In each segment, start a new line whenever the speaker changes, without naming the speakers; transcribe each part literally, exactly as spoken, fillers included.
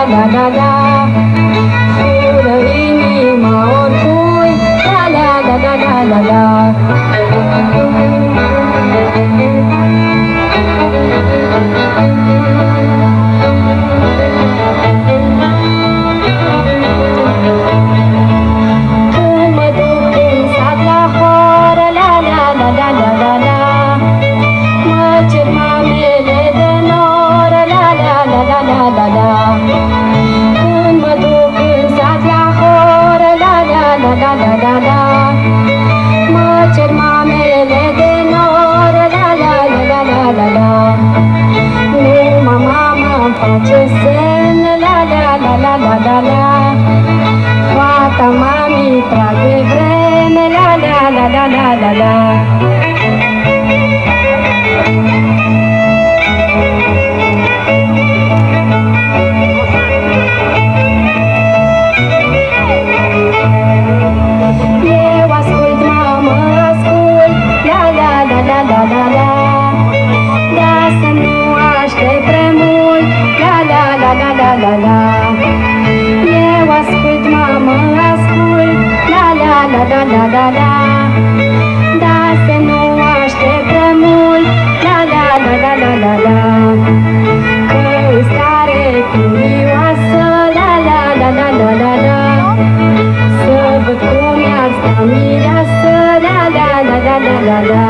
la la la. Fură inima oricui, la la la la la la la. Când mă duc în sat la horă, la la la la la la la. Mă cer mamele de noră, la la la la la la la. Când mă duc în sat la horă, la la la la la la la. Mă cer mamele de noră, la la la la la la la. Numai mama-mi face semn, la la la la la la la. Fata mami trage vreme, la la la la la la la. Eu ascult, mamă, ascult, la la la la la la la. Da să nu aștept prea mult, la la la la la la la. Eu ascult, mamă, ascult, la la la la la la la. Da să nu aștept prea mult, la la la la la la la. Că-i stare curioasă, la la la la la la la. Să văd cum i-ar sta mireasă, la la la la la la la.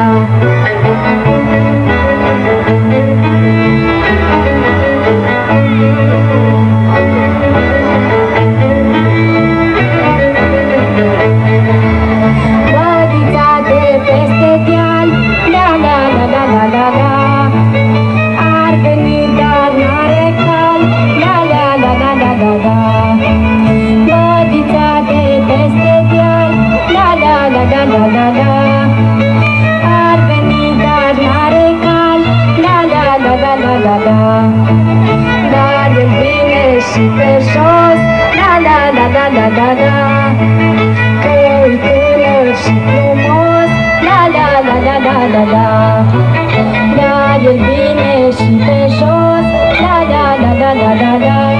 Bădița de peste deal, la la la la la la la. Ar veni dar n-are cal, la la la la la la la. Bădița de peste deal, la la la la la la la. Ar veni dar n-are cal, la la la la la la la. Dar el vine și pe jos, la la la la la la la. Că-i tânăr și frumos, la la la la la la la. Dar el vine și pe jos, la la la la la la la.